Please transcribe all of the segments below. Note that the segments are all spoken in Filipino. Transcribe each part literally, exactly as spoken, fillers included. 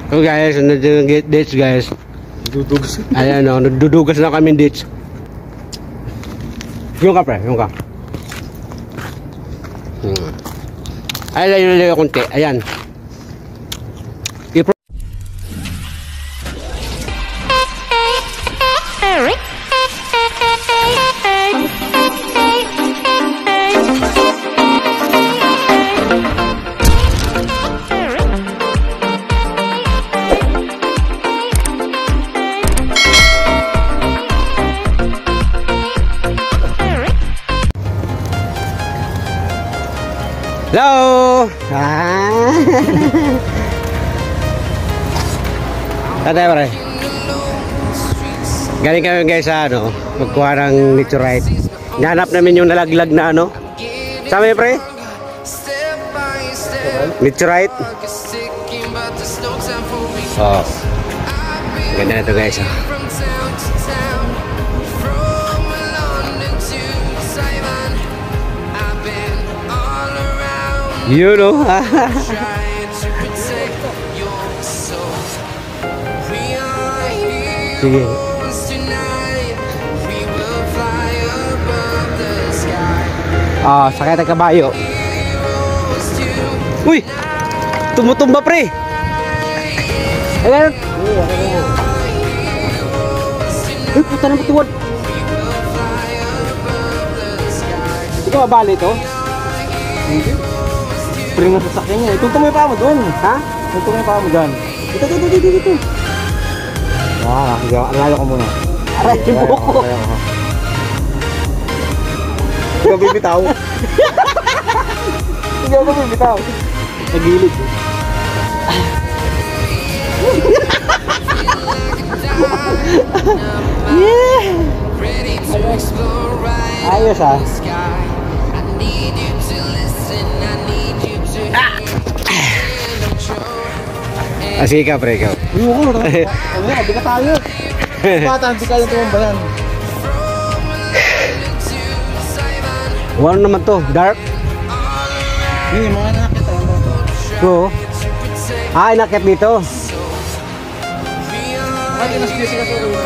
So guys, nag-dates guys. Dudugas. Ayan o, nagdudugas na kami dates. Yung ka pre, yung ka. Hmm. Ay, layo-layo konti. Ayan. Ipro Hello! Ah. Tatay pare. Galing kami guys sa ano, magkuha ng meteorite. Nahanap namin yung nalaglag na ano. Sabi pre? Meteorite. Oh. Ganda na to guys. Oh. You know. Sige. Ah, sakay ng kabayo. Uy! Tumutumba pre. Ayan. Uy, puta na matuwad. Ito mabali ito? Hindi. Spring na sasakyan niya. Itong tumay pa mo doon. Ha? Itong tumay pa mo dyan. Ito, ito, ito, ito, ito. Ah, alala ko muna. Aray, yung buko. Hindi ako bibitaw. Hindi ako bibitaw. Nagilid. Yeah! Ayos ah. Ah, sige ka, pre, ikaw. Ayoko na. Abi ka tayo. Bata, hindi kaya tumamba yan. Ano naman to? Dark? Hindi, mga nakakita. Oo. Ah, inakit dito. Ay, inaspisi ka sa ulo.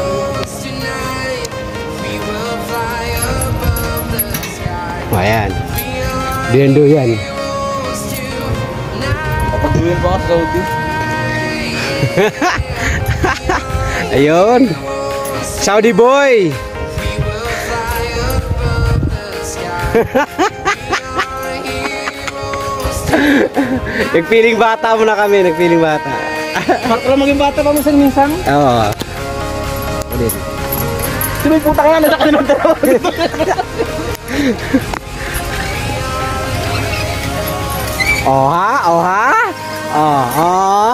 Ayan. Diyan yan. Kapag-duyan ba ka sa Saudi? Ayun. Saudi boy. Nagpiling bata muna kami, nagpiling bata. Para maging bata pa minsan-minsan? Oo. Ulit. Sino yung putang yan? Nasa ka naman dalawa. Oh ha? Oh ha? Oh, oh.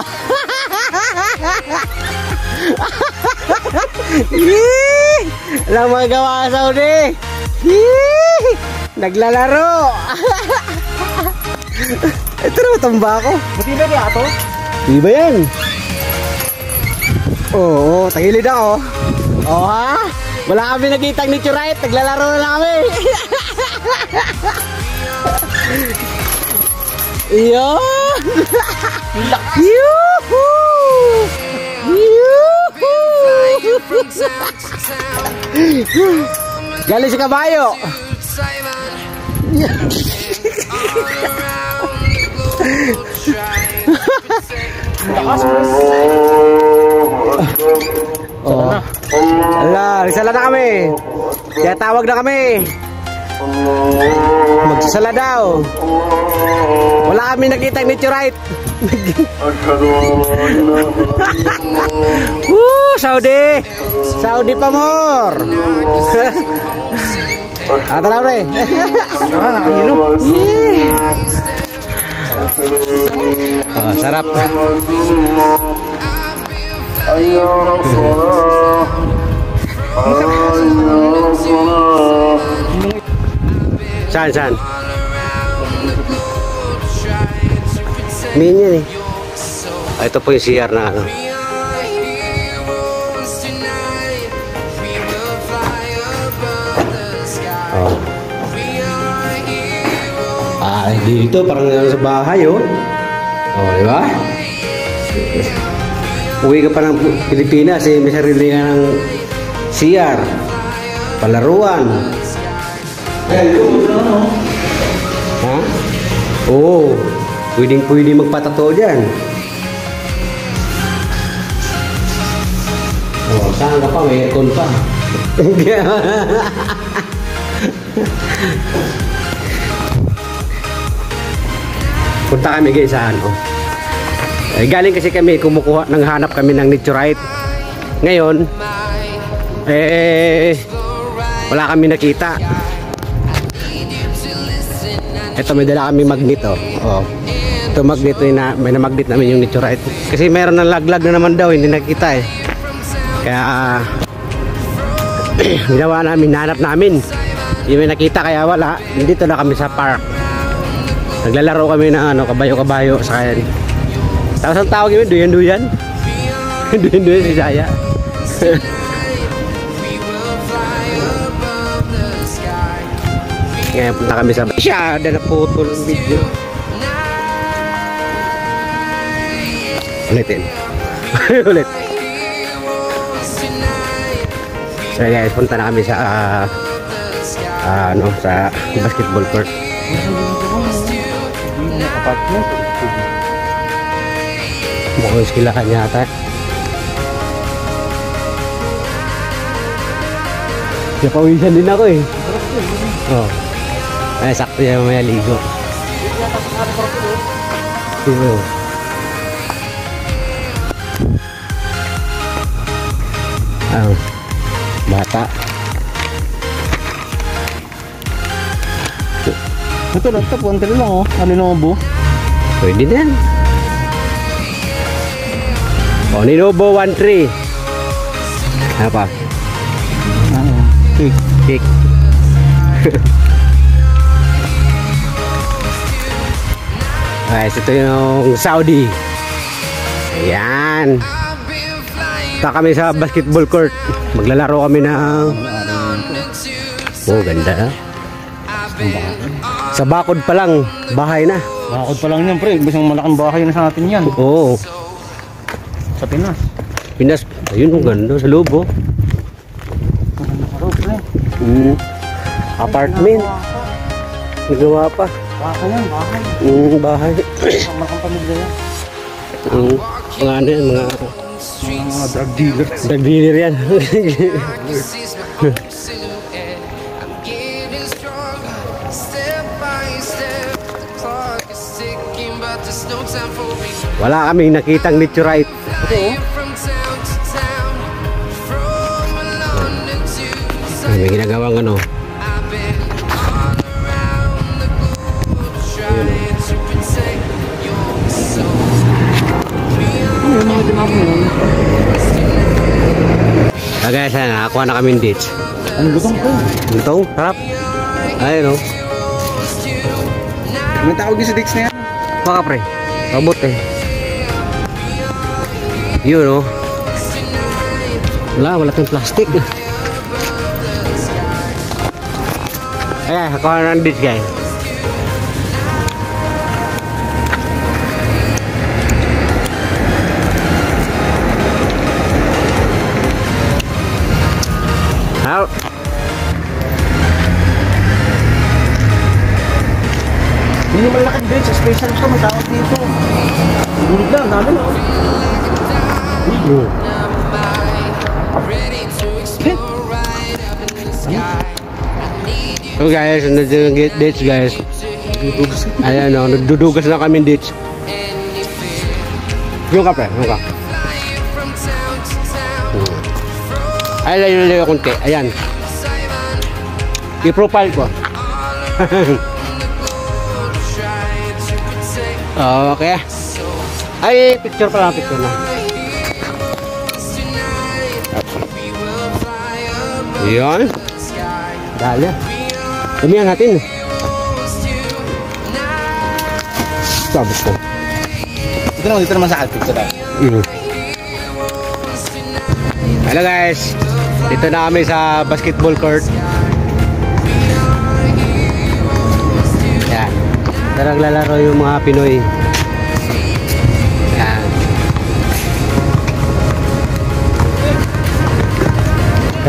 Yee! Walang magawa sa Saudi. Yee! Naglalaro. Ito na matumba ako. Matibay kaya ito? Di ba yan? Oo, tagilid ako. Oh ha? Wala kami nakitang meteorite. Naglalaro na kami. Yun! Yuhuu! Yuhuu! Galing sa kabayo. Oh. Ala, nagsala na kami. Kaya tawag na kami. Magsasala daw. Wala kami nakita meteorite. Woo, Saudi. Saudi pa more. Ah, tara pre. Ah, nakahilo. Oh, sarap. Saan, saan? Minyan eh. Ah, ito po yung C R na ano. Oh. Ah, dito parang sa bahay oh. Oh, di ba? Uwi ka pa ng Pilipinas eh, may sarili ka ng C R, palaruan. Ha? Oo, pwedeng pwede magpatato dyan. Oh, saan ka pa? May aircon pa. Punta kami guys sa ano. Eh, galing kasi kami kumukuha, nang hanap kami ng Naturite. Ngayon, eh, wala kami nakita. Ito may dala kami magnet oh. Oh. Ito magnet na, may na magnet namin yung Naturite. Kasi meron ng laglag na naman daw, hindi nakita eh. Kaya uh, ginawa namin, nahanap namin. Hindi may nakita kaya wala. Dito na kami sa park. Naglalaro kami ng ano, kabayo-kabayo sa kayan. Tapos ang tawag yun, duyan-duyan. Duyan-duyan si Saya. Ngayon punta kami sa masyada na putol ng video. Ulitin. Ulit. So guys, punta na kami sa uh, uh, ano, sa basketball court. Apartment. Mukhang iskilakan yata. Napawisan din ako eh. Oh. Ay, sakto yan mamaya ligo. Ito. Ah, bata. Ito lang, ito, punta lang oh. Ano naman bu? Pwede din. Oh, Ninobo one three. Ano pa? Kick. Kick. Guys, ito yung Saudi. Ayan. Punta kami sa basketball court. Maglalaro kami ng... Oh, ganda. Sa bakod pa lang, bahay na. Bakod pa lang yan pre, isang malaking bahay na sa atin yan. Oo. Sa Pinas. Pinas, ayun ang ganda sa loob oh. Mm. Apartment. Nagawa pa. Bahay yan, bahay. Mm, bahay. Malaking pamilya yan. Mm. Mga ano yan, mga... Mga drug dealer. Drug dealer yan. Wala kaming nakitang Naturite. Ay, may ginagawang ano. Ah, guys, nakakuha na kami dates. Ano gutong ko? Lutong, harap. Ayun o. May tawag din sa dates na yan? Baka pre, robot eh. Yun o. Wala, wala tayong plastic. Ayan, nakuha na ng dates guys. Out. Hindi naman lakad din sa special ito, may tawag dito. Gulit lang, dami na. Mm. So guys, nag-get dates guys. Ayan o, nagdudugas na kami dates. Yung ka pre, yung ka. Ay, layo-layo konti. Ayan. I-profile ko. Okay. Ay, picture pa lang, picture na. Yun. Dali. Tumihan natin. Sabot ko. Dito naman, dito naman sa alpit sa tayo. Mm. Hello guys. Dito na kami sa basketball court. Yan. Ito naglalaro yung mga Pinoy. Yan.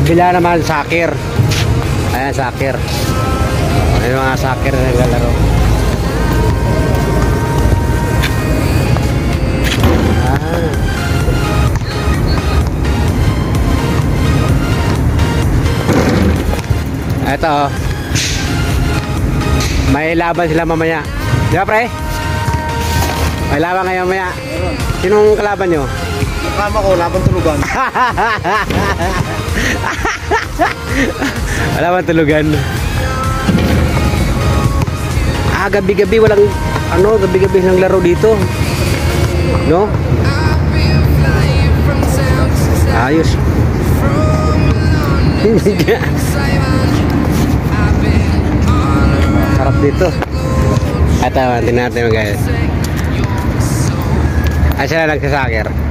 kabila naman soccer. Ayan, soccer. May mga soccer na naglalaro. Ah. Ito oh. May laban sila mamaya. Di ba, pre? May laban ngayon mamaya. Sinong kalaban nyo? Kama ko, laban tulugan. Wala man tulugan. Ah, gabi-gabi walang ano, gabi-gabi ng laro dito. No? Ayos. Sarap dito. Ito, tingnan natin mga guys. Ay, sila nagsasakir.